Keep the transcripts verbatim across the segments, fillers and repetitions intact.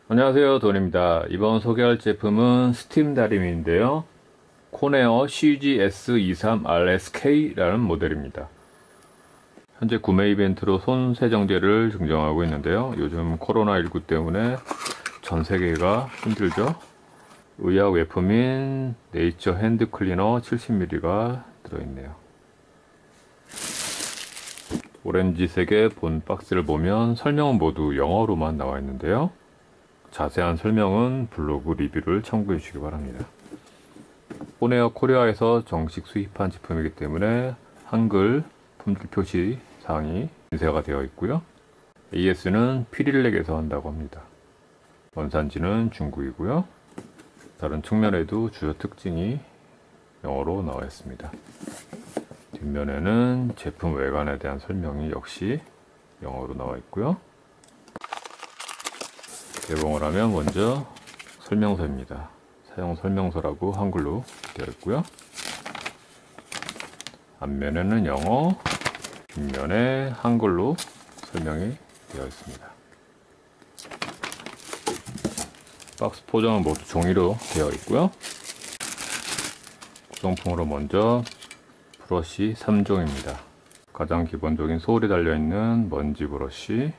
안녕하세요, 돈입니다. 이번 소개할 제품은 스팀 다리미인데요. 코네어 씨지에스 이십삼 알에스케이라는 모델입니다. 현재 구매 이벤트로 손 세정제를 증정하고 있는데요. 요즘 코로나십구 때문에 전 세계가 힘들죠. 의약 외품인 네이처 핸드 클리너 칠십 밀리리터가 들어있네요. 오렌지색의 본 박스를 보면 설명은 모두 영어로만 나와 있는데요. 자세한 설명은 블로그 리뷰를 참고해 주시기 바랍니다. 코네어 코리아에서 정식 수입한 제품이기 때문에 한글 품질 표시 사항이 인쇄가 되어 있고요. 에이에스는 피릴렉에서 한다고 합니다. 원산지는 중국이고요. 다른 측면에도 주요 특징이 영어로 나와 있습니다. 뒷면에는 제품 외관에 대한 설명이 역시 영어로 나와 있고요. 개봉을 하면 먼저 설명서입니다. 사용 설명서라고 한글로 되어 있고요. 앞면에는 영어, 뒷면에 한글로 설명이 되어 있습니다. 박스 포장은 모두 종이로 되어 있고요. 구성품으로 먼저 브러쉬 삼 종입니다. 가장 기본적인 소울이 달려있는 먼지 브러쉬,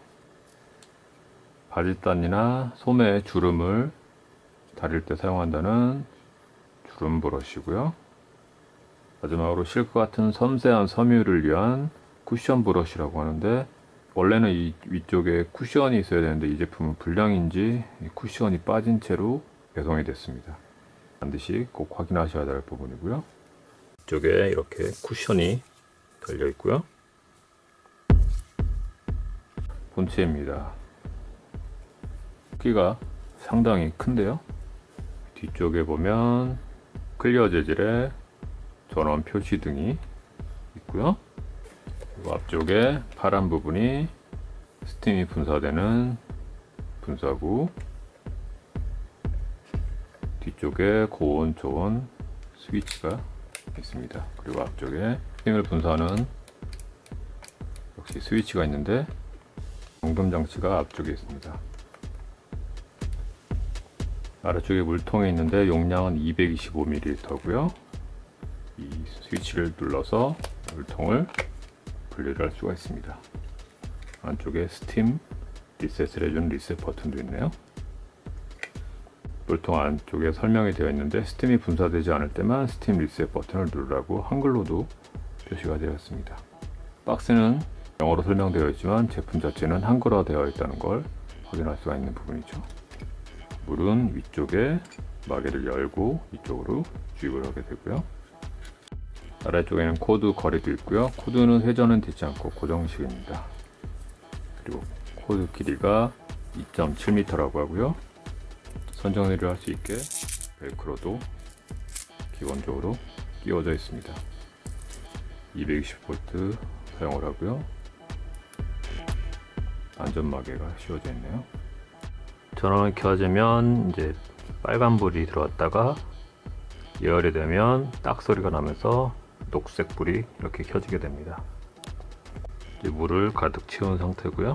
바짓단이나 소매 주름을 다릴 때 사용한다는 주름 브러쉬고요. 마지막으로 실크 같은 섬세한 섬유를 위한 쿠션 브러쉬라고 하는데, 원래는 이 위쪽에 쿠션이 있어야 되는데 이 제품은 불량인지 쿠션이 빠진 채로 배송이 됐습니다. 반드시 꼭 확인하셔야 될 부분이고요. 이쪽에 이렇게 쿠션이 달려 있고요. 본체입니다. 크기가 상당히 큰데요. 뒤쪽에 보면 클리어 재질의 전원 표시 등이 있고요. 그리고 앞쪽에 파란 부분이 스팀이 분사되는 분사구, 뒤쪽에 고온 저온 스위치가 있습니다. 그리고 앞쪽에 스팀을 분사하는 역시 스위치가 있는데 잠금 장치가 앞쪽에 있습니다. 아래쪽에 물통이 있는데 용량은 이백이십오 밀리리터고요. 이 스위치를 눌러서 물통을 분리를 할 수가 있습니다. 안쪽에 스팀 리셋을 해주는 리셋 버튼도 있네요. 물통 안쪽에 설명이 되어 있는데 스팀이 분사되지 않을 때만 스팀 리셋 버튼을 누르라고 한글로도 표시가 되어 있습니다. 박스는 영어로 설명되어 있지만 제품 자체는 한글화 되어 있다는 걸 확인할 수가 있는 부분이죠. 물은 위쪽에 마개를 열고 이쪽으로 주입을 하게 되고요. 아래쪽에는 코드 거리도 있고요. 코드는 회전은 되지 않고 고정식입니다. 그리고 코드 길이가 이 점 칠 미터라고 하고요. 선정리를 할 수 있게 벨크로도 기본적으로 끼워져 있습니다. 이백이십 볼트 사용을 하고요. 안전마개가 씌워져 있네요. 전원이 켜지면 이제 빨간불이 들어왔다가 예열이 되면 딱 소리가 나면서 녹색 불이 이렇게 켜지게 됩니다. 이제 물을 가득 채운 상태고요.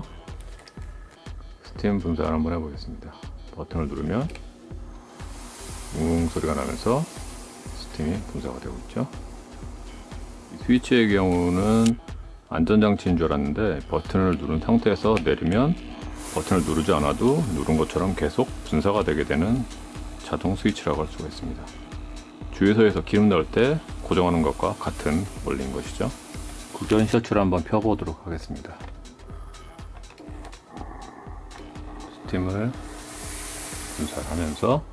스팀 분사를 한번 해보겠습니다. 버튼을 누르면 웅 소리가 나면서 스팀이 분사가 되고 있죠. 이 스위치의 경우는 안전장치인 줄 알았는데 버튼을 누른 상태에서 내리면 버튼을 누르지 않아도 누른 것처럼 계속 분사가 되게 되는 자동 스위치라고 할 수가 있습니다. 주유소에서 기름 넣을 때 고정하는 것과 같은 원리인 것이죠. 국전 셔츠를 한번 펴보도록 하겠습니다. 스팀을 분사하면서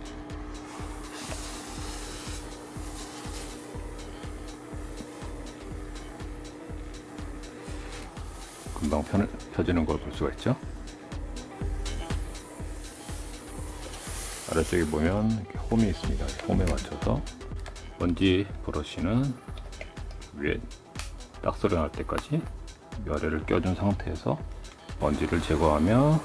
금방 펴, 펴지는 걸 볼 수가 있죠. 아래쪽에 보면 이렇게 홈이 있습니다. 홈에 맞춰서 먼지 브러쉬는 위에 딱소리 날 때까지 열애를 껴준 상태에서 먼지를 제거하며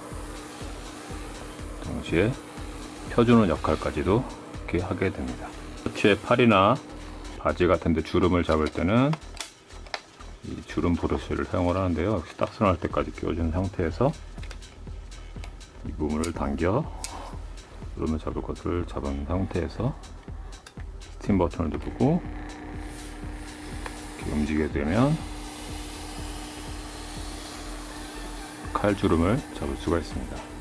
동시에 펴주는 역할까지도 이렇게 하게 됩니다. 셔츠의 팔이나 바지 같은 데 주름을 잡을 때는 이 주름 브러쉬를 사용을 하는데요. 역시 딱선할 때까지 끼워준 상태에서 이 부분을 당겨 누르면 잡을 것을 잡은 상태에서 스팀 버튼을 누르고 이렇게 움직이게 되면 칼주름을 잡을 수가 있습니다.